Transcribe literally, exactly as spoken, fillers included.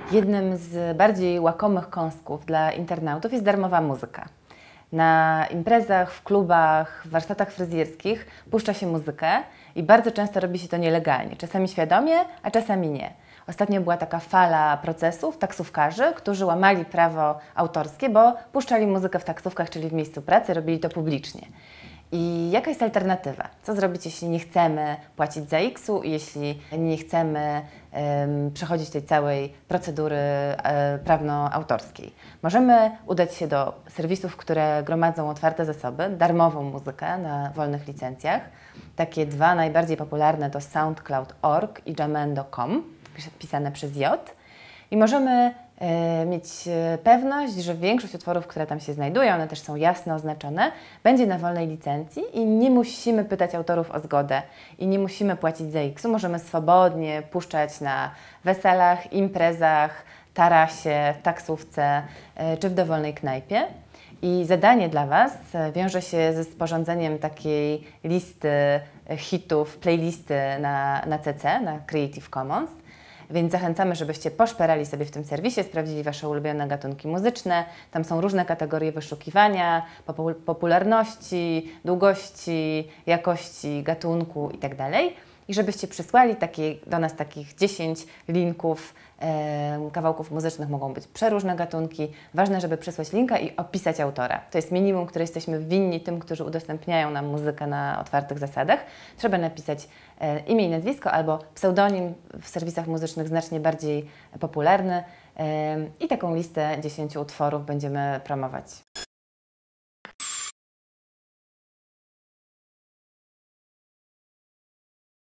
Jednym z bardziej łakomych kąsków dla internautów jest darmowa muzyka. Na imprezach, w klubach, w warsztatach fryzjerskich puszcza się muzykę i bardzo często robi się to nielegalnie, czasami świadomie, a czasami nie. Ostatnio była taka fala procesów taksówkarzy, którzy łamali prawo autorskie, bo puszczali muzykę w taksówkach, czyli w miejscu pracy, robili to publicznie. I jaka jest alternatywa? Co zrobić, jeśli nie chcemy płacić za iksu i jeśli nie chcemy um, przechodzić tej całej procedury um, prawno-autorskiej? Możemy udać się do serwisów, które gromadzą otwarte zasoby, darmową muzykę na wolnych licencjach. Takie dwa najbardziej popularne to SoundCloud kropka org i Jamendo kropka com, pisane przez J. I możemy e, mieć pewność, że większość utworów, które tam się znajdują, one też są jasno oznaczone, będzie na wolnej licencji i nie musimy pytać autorów o zgodę i nie musimy płacić za iksu. Możemy swobodnie puszczać na weselach, imprezach, tarasie, taksówce e, czy w dowolnej knajpie. I zadanie dla Was wiąże się ze sporządzeniem takiej listy hitów, playlisty na, na C C, na Creative Commons. Więc zachęcamy, żebyście poszperali sobie w tym serwisie, sprawdzili Wasze ulubione gatunki muzyczne. Tam są różne kategorie wyszukiwania, popularności, długości, jakości, gatunku itd. I żebyście przysłali takie, do nas takich dziesięć linków, e, kawałków muzycznych, mogą być przeróżne gatunki. Ważne, żeby przysłać linka i opisać autora. To jest minimum, które jesteśmy winni tym, którzy udostępniają nam muzykę na otwartych zasadach. Trzeba napisać e, imię i nazwisko albo pseudonim, w serwisach muzycznych znacznie bardziej popularny. E, I taką listę dziesięciu utworów będziemy promować.